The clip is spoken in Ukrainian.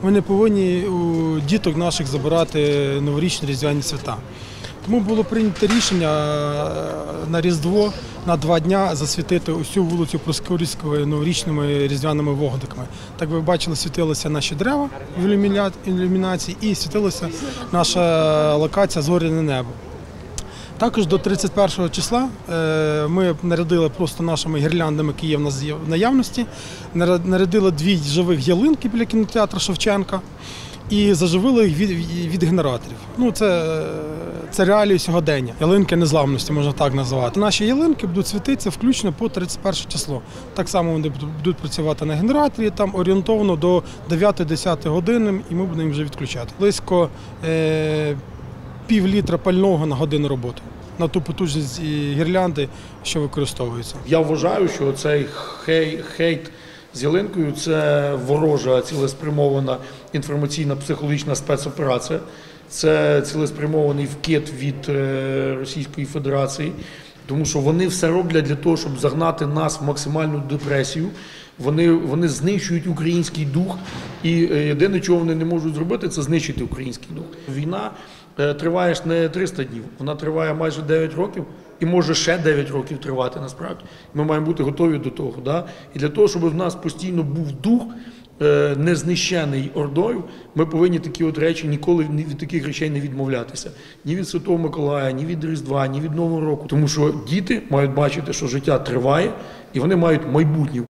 ми не повинні у діток наших забирати новорічні різдвяні свята. Тому було прийнято рішення на Різдво на 2 дня засвітити усю вулицю Проскурівської новорічними різдвяними вогниками. Так ви бачили, світилися наші дерева в ілюмінації і світилася наша локація «Зоряне небо». Також до 31 числа ми нарядили просто нашими гірляндами, які є в нас в наявності, нарядили 2 живих ялинки біля кінотеатру Шевченка і заживили їх від генераторів. Ну, це реалії сьогодення. Ялинки незламності, можна так назвати. Наші ялинки будуть світитися включно по 31 число. Так само вони будуть працювати на генераторі, там орієнтовно до 9-10 години, і ми будемо їх вже відключати. Близько пів-літра пального на годину роботи, на ту потужність гірлянди, що використовується. Я вважаю, що цей хейт з ялинкою – це ворожа, цілеспрямована інформаційна психологічна спецоперація. Це цілеспрямований вкид від Російської Федерації, тому що вони все роблять для того, щоб загнати нас в максимальну депресію. Вони знищують український дух, і єдине, чого вони не можуть зробити, це знищити український дух. Війна триває ж не 300 днів, вона триває майже 9 років і може ще 9 років тривати насправді. Ми маємо бути готові до того. Да? І для того, щоб в нас постійно був дух, не знищений Ордою, ми повинні такі от речі ніколи від таких речей не відмовлятися. Ні від Святого Миколая, ні від Різдва, ні від Нового року. Тому що діти мають бачити, що життя триває і вони мають майбутнє.